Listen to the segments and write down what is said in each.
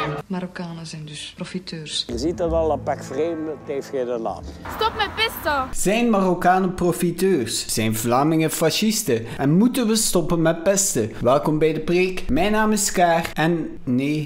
Marokkanen zijn dus profiteurs. Je ziet dat al, dat pak vreemd, het heeft geen naam. Stop met pesten! Zijn Marokkanen profiteurs? Zijn Vlamingen fascisten? En moeten we stoppen met pesten? Welkom bij de preek. Mijn naam is Kaar en nee...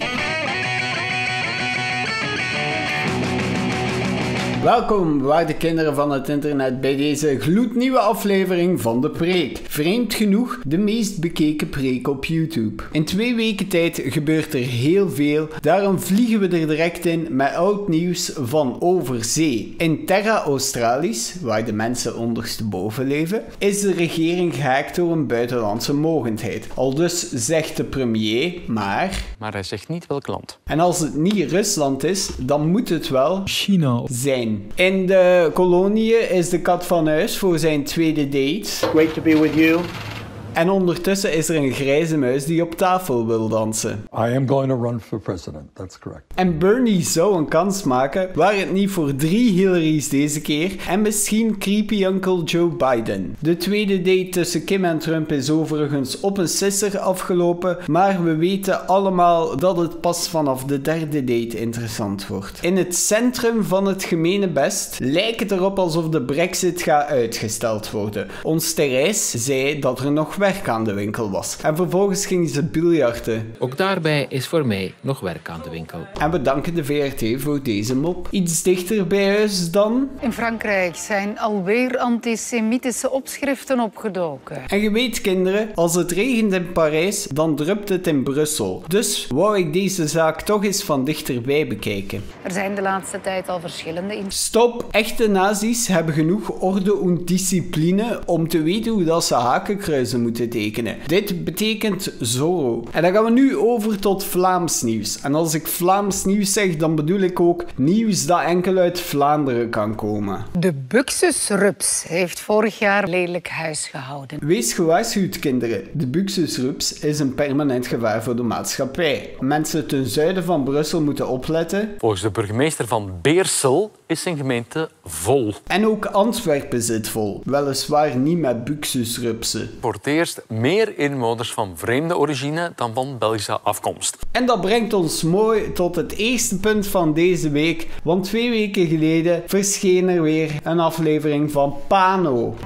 Welkom, waarde kinderen van het internet, bij deze gloednieuwe aflevering van de preek. Vreemd genoeg, de meest bekeken preek op YouTube. In 2 weken tijd gebeurt er heel veel, daarom vliegen we er direct in met oud nieuws van over zee. In Terra Australis, waar de mensen ondersteboven leven, is de regering gehackt door een buitenlandse mogendheid. Aldus zegt de premier, maar hij zegt niet welk land. En als het niet Rusland is, dan moet het wel China zijn. In de koloniën is de kat van huis voor zijn tweede date. Great to be with you. En ondertussen is er een grijze muis die op tafel wil dansen. I am going to run for president, that's correct. En Bernie zou een kans maken, waar het niet voor 3 Hillarys deze keer, en misschien creepy Uncle Joe Biden. De tweede date tussen Kim en Trump is overigens op een sisser afgelopen, maar we weten allemaal dat het pas vanaf de 3e date interessant wordt. In het centrum van het gemeenebest lijkt het erop alsof de Brexit gaat uitgesteld worden. Ons Therese zei dat er nog werk aan de winkel was. En vervolgens ging ze biljarten. Ook daarbij is voor mij nog werk aan de winkel. En we danken de VRT voor deze mop. Iets dichter bij huis dan... In Frankrijk zijn alweer antisemitische opschriften opgedoken. En je weet, kinderen, als het regent in Parijs, dan drupt het in Brussel. Dus wou ik deze zaak toch eens van dichterbij bekijken. Er zijn de laatste tijd al verschillende... Stop! Echte nazi's hebben genoeg orde en discipline om te weten hoe dat ze hakenkruizen moeten tekenen. Dit betekent Zorro. En dan gaan we nu over tot Vlaams nieuws. En als ik Vlaams nieuws zeg, dan bedoel ik ook nieuws dat enkel uit Vlaanderen kan komen. De buxusrups heeft vorig jaar lelijk huis gehouden. Wees gewaarschuwd, kinderen. De buxusrups is een permanent gevaar voor de maatschappij. Mensen ten zuiden van Brussel moeten opletten. Volgens de burgemeester van Beersel is zijn gemeente vol. En ook Antwerpen zit vol. Weliswaar niet met buxusrupsen. Voor het eerst meer inwoners van vreemde origine dan van Belgische afkomst. En dat brengt ons mooi tot het eerste punt van deze week, want 2 weken geleden verscheen er weer een aflevering van Pano.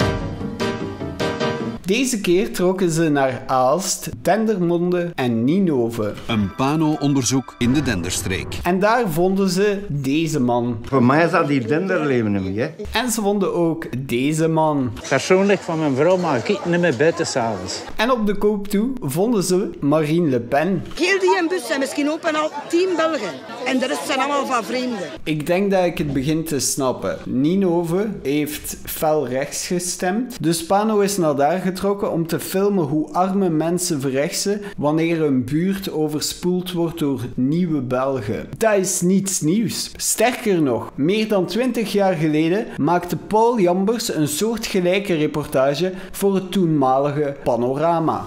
Deze keer trokken ze naar Aalst, Dendermonde en Ninove. Een Pano-onderzoek in de Denderstreek. En daar vonden ze deze man. Voor mij is dat die Denderleven niet, hè. En ze vonden ook deze man. Persoonlijk van mijn vrouw mag ik niet meer buiten s'avonds. En op de koop toe vonden ze Marine Le Pen. Heel die bus zijn misschien ook al 10 Belgen. En de rest zijn allemaal van vreemden. Ik denk dat ik het begin te snappen. Ninove heeft fel rechts gestemd. Dus Pano is naar daar getrokken om te filmen hoe arme mensen verrechtsen wanneer een buurt overspoeld wordt door nieuwe Belgen. Dat is niets nieuws. Sterker nog, meer dan 20 jaar geleden maakte Paul Jambers een soortgelijke reportage voor het toenmalige Panorama.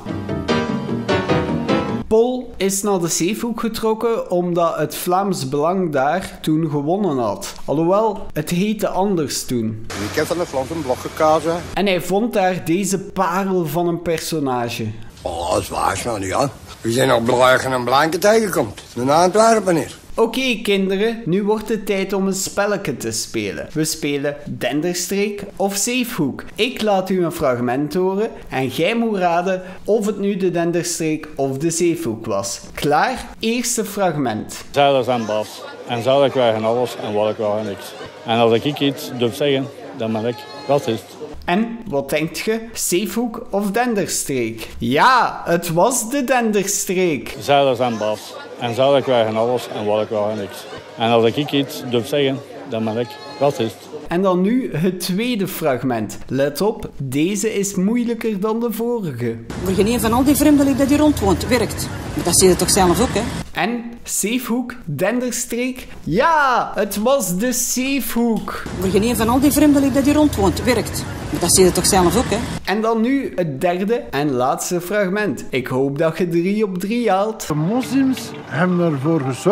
Paul is naar de Zeehoek getrokken omdat het Vlaams Belang daar toen gewonnen had. Alhoewel, het heette anders toen. Ik heb van de Vlaamse blok gekazen. En hij vond daar deze parel van een personage. Oh, dat is waar nou niet aan. We zijn nog blij en blanke tegenkomt. De Antwerpen hier. Oké, kinderen, nu wordt het tijd om een spelletje te spelen. We spelen Denderstreek of Zeehoek. Ik laat u een fragment horen en jij moet raden of het nu de Denderstreek of de Zeehoek was. Klaar? Eerste fragment. Zeilers en Bas. En zeilers krijgen alles en wallen krijgen niks. En als ik iets durf zeggen, dan ben ik racist. En, wat denkt je? Zeehoek of Denderstreek? Ja, het was de Denderstreek. Zeilers en Bas. En zeilers krijgen alles en wallen krijgen niks. En als ik iets durf zeggen, dan ben ik racist. En dan nu het tweede fragment. Let op, deze is moeilijker dan de vorige. Maar geen een van al die vreemdelingen die hier rondwoont werkt. Maar dat zie je toch zelf ook, hè? En Zeehoek, Denderstreek? Ja, het was de Zeehoek. Maar geen een van al die vreemdelingen die hier rondwoont werkt. Maar dat zie je toch zelf ook, hè? En dan nu het derde en laatste fragment. Ik hoop dat je 3 op 3 haalt. De moslims hebben ervoor gezorgd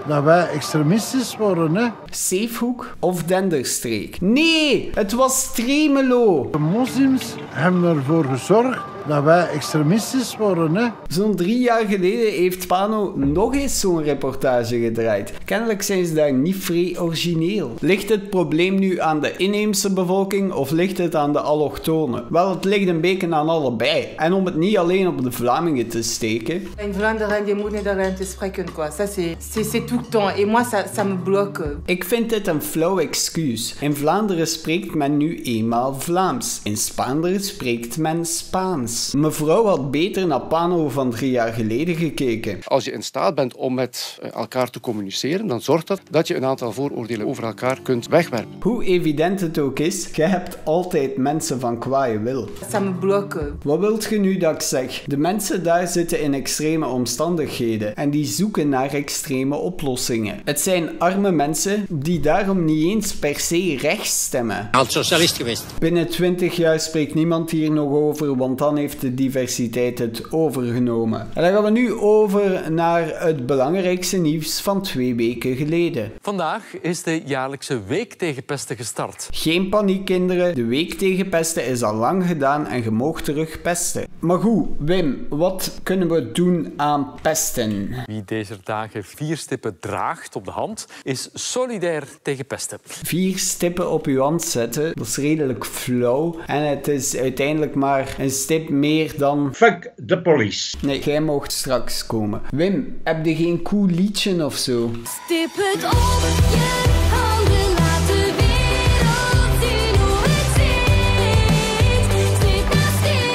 dat wij extremistisch worden, hè. Zeefhoek of Denderstreek? Nee, het was Tremelo. De moslims hebben ervoor gezorgd dat wij extremistisch worden, hè. Zo'n 3 jaar geleden heeft Pano nog eens zo'n reportage gedraaid. Kennelijk zijn ze daar niet vrij origineel. Ligt het probleem nu aan de inheemse bevolking of ligt het aan de allochtonen? Wel, het ligt een beetje aan allebei. En om het niet alleen op de Vlamingen te steken. In Vlaanderen, je moet niet daarin te spreken, quoi. Ça, c'est tout le temps. Et moi, ça me bloque. Ik vind dit een flauw excuus. In Vlaanderen spreekt men nu eenmaal Vlaams. In Spaanderen spreekt men Spaans. Mevrouw had beter naar Pano van 3 jaar geleden gekeken. Als je in staat bent om met elkaar te communiceren, dan zorgt dat je een aantal vooroordelen over elkaar kunt wegwerpen. Hoe evident het ook is, je hebt altijd mensen van kwaaie wil. Ça me bloque. Wat wilt je nu dat ik zeg? De mensen daar zitten in extreme omstandigheden en die zoeken naar extreme oplossingen. Het zijn arme mensen die daarom niet eens per se rechts stemmen. Als socialist geweest. Binnen 20 jaar spreekt niemand hier nog over, want dan heeft de diversiteit het overgenomen. En dan gaan we nu over naar het belangrijkste nieuws van 2 weken geleden. Vandaag is de jaarlijkse Week tegen Pesten gestart. Geen paniek, kinderen. De Week tegen Pesten is al lang gedaan en je mag terug pesten. Maar goed, Wim, wat kunnen we doen aan pesten? Wie deze dagen 4 stippen draagt op de hand, is solidair tegen pesten. 4 stippen op uw hand zetten, dat is redelijk flauw. En het is uiteindelijk maar een stip meer dan... Fuck de police. Nee, jij mocht straks komen. Wim, heb je geen cool liedje of zo? Stip het op je handen, laat de wereld zien hoe het zit. Stip na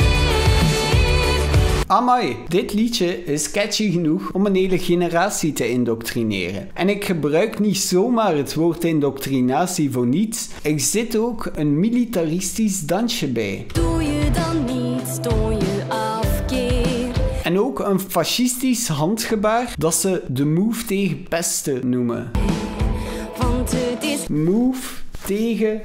stip. Amai, dit liedje is catchy genoeg om een hele generatie te indoctrineren. En ik gebruik niet zomaar het woord indoctrinatie voor niets. Er zit ook een militaristisch dansje bij. Doe je dan niet, stoor je afkeer. En ook een fascistisch handgebaar dat ze de move tegen pesten noemen. Want het is move tegen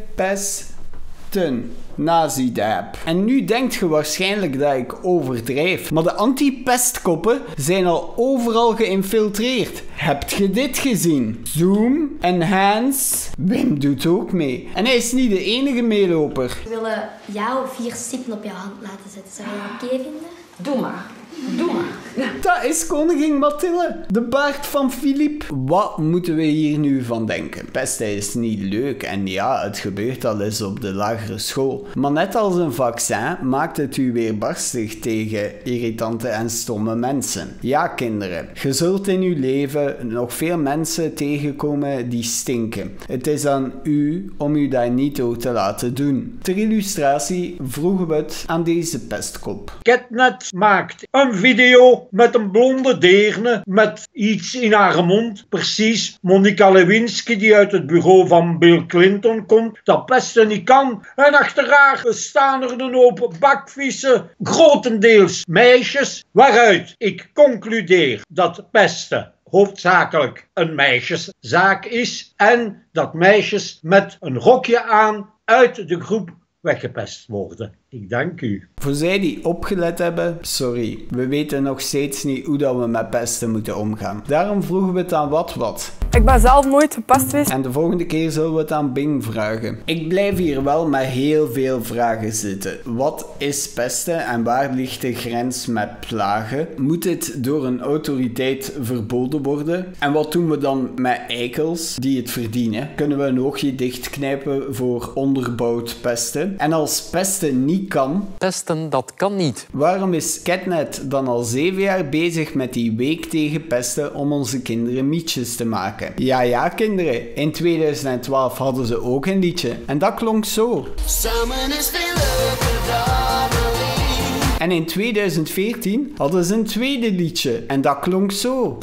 pesten. Nazi-dab. En nu denkt je waarschijnlijk dat ik overdrijf, maar de anti-pestkoppen zijn al overal geïnfiltreerd. Hebt je dit gezien? Zoom, enhance, Wim doet ook mee. En hij is niet de enige meeloper. We willen jou 4 stippen op je hand laten zetten. Zou je dat oké vinden? Doe maar. Doe maar. Dat is koningin Mathilde, de baard van Philippe. Wat moeten we hier nu van denken? Pesten is niet leuk en ja, het gebeurt al eens op de lagere school. Maar net als een vaccin maakt het u weerbarstig tegen irritante en stomme mensen. Ja, kinderen, je zult in uw leven nog veel mensen tegenkomen die stinken. Het is aan u om u daar niet door te laten doen. Ter illustratie vroegen we het aan deze pestkop. Ketnet maakt een video met een blonde deerne met iets in haar mond. Precies Monica Lewinsky die uit het bureau van Bill Clinton komt. Dat pesten niet kan. En achter haar staan er een hoop bakvissen, grotendeels meisjes. Waaruit ik concludeer dat pesten hoofdzakelijk een meisjeszaak is. En dat meisjes met een rokje aan uit de groep weggepest worden. Ik dank u. Voor zij die opgelet hebben, sorry, we weten nog steeds niet hoe dat we met pesten moeten omgaan. Daarom vroegen we het aan Wat. Ik ben zelf nooit gepest geweest. En de volgende keer zullen we het aan Bing vragen. Ik blijf hier wel met heel veel vragen zitten. Wat is pesten en waar ligt de grens met plagen? Moet dit door een autoriteit verboden worden? En wat doen we dan met eikels die het verdienen? Kunnen we een oogje dichtknijpen voor onderbouwd pesten? En als pesten niet kan... Pesten, dat kan niet. Waarom is Ketnet dan al 7 jaar bezig met die week tegen pesten om onze kinderen mietjes te maken? Ja, kinderen. In 2012 hadden ze ook een liedje. En dat klonk zo. En in 2014 hadden ze een tweede liedje. En dat klonk zo.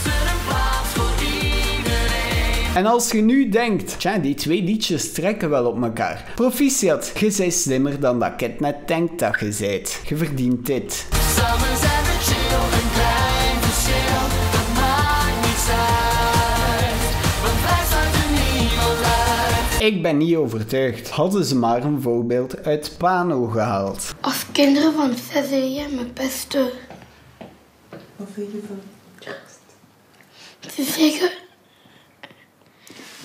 En als je nu denkt, tja, die 2 liedjes trekken wel op elkaar. Proficiat, je bent slimmer dan dat Ketnet denkt dat je bent. Je verdient dit. Samen zijn we chill, een klein verschil, dat maakt niets uit. Want wij sluiten niemand uit. Ik ben niet overtuigd. Hadden ze maar een voorbeeld uit Pano gehaald. Als kinderen van 6 jaar me pesten. Wat vind je van? Ze zeggen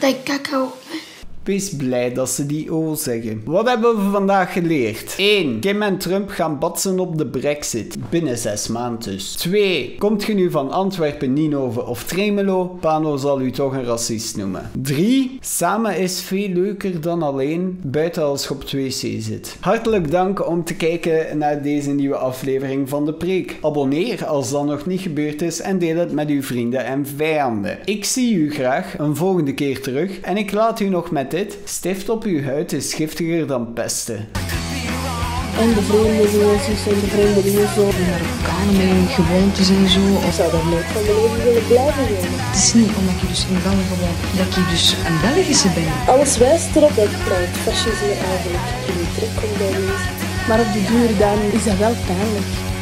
Dat ik cacao ben. Wees blij dat ze die O zeggen. Wat hebben we vandaag geleerd? 1. Kim en Trump gaan batsen op de Brexit. Binnen 6 maanden dus. 2. Komt je nu van Antwerpen, Ninove of Tremelo? Pano zal u toch een racist noemen. 3. Samen is veel leuker dan alleen, buiten als je op het wc zit. Hartelijk dank om te kijken naar deze nieuwe aflevering van De Preek. Abonneer als dat nog niet gebeurd is en deel het met uw vrienden en vijanden. Ik zie u graag een volgende keer terug en ik laat u nog met dit. Stift op uw huid is giftiger dan pesten. En de vreemdelingen en de vreemdelingen zo. De Marokkanen met hun gewoontes en zo. Ik zou daar nooit van mijn leven willen blijven wonen. Het is niet omdat ik dus in België woon, dat ik dus een Belgische ben. Alles wijst erop dat het fascisme eigenlijk geen trek komt bij mensen. Maar op de duur dan is dat wel pijnlijk.